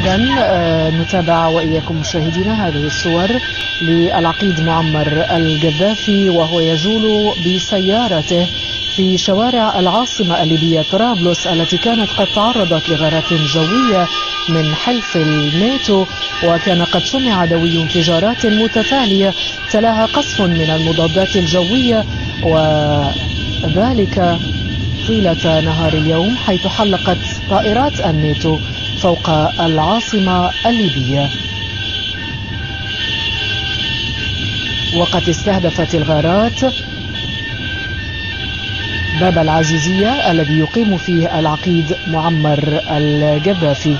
إذا نتابع وإياكم مشاهدينا هذه الصور للعقيد معمر القذافي وهو يجول بسيارته في شوارع العاصمة الليبية طرابلس التي كانت قد تعرضت لغارات جوية من حلف الناتو، وكان قد سمع دوي انفجارات متتالية تلاها قصف من المضادات الجوية، وذلك طيلة نهار اليوم حيث حلقت طائرات الناتو فوق العاصمة الليبية، وقد استهدفت الغارات باب العزيزية الذي يقيم فيه العقيد معمر القذافي.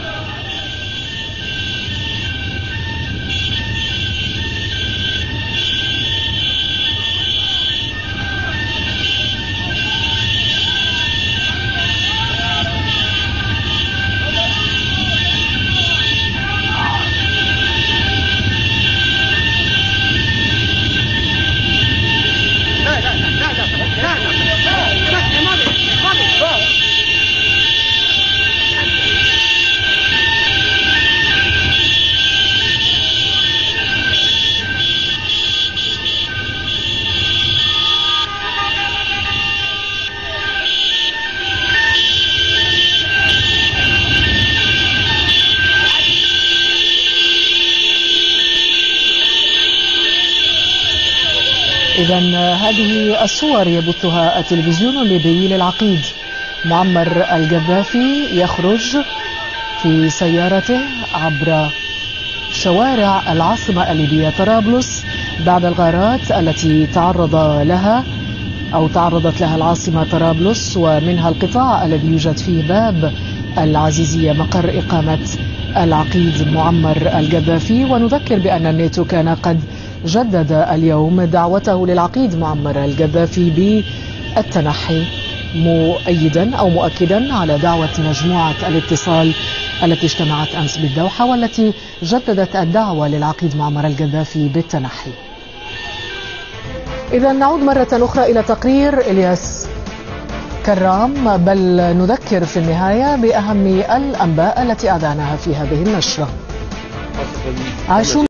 إذن هذه الصور يبثها التلفزيون الليبي للعقيد معمر القذافي يخرج في سيارته عبر شوارع العاصمة الليبية طرابلس بعد الغارات التي تعرضت لها العاصمة طرابلس، ومنها القطاع الذي يوجد فيه باب العزيزية مقر إقامة العقيد معمر القذافي. ونذكر بأن الناتو كان قد جدد اليوم دعوته للعقيد معمر القذافي بالتنحي، مؤكدا على دعوة مجموعة الاتصال التي اجتمعت أمس بالدوحة والتي جددت الدعوة للعقيد معمر القذافي بالتنحي. إذا نعود مرة أخرى إلى تقرير إلياس كرام، بل نذكر في النهاية بأهم الأنباء التي أذعناها في هذه النشرة.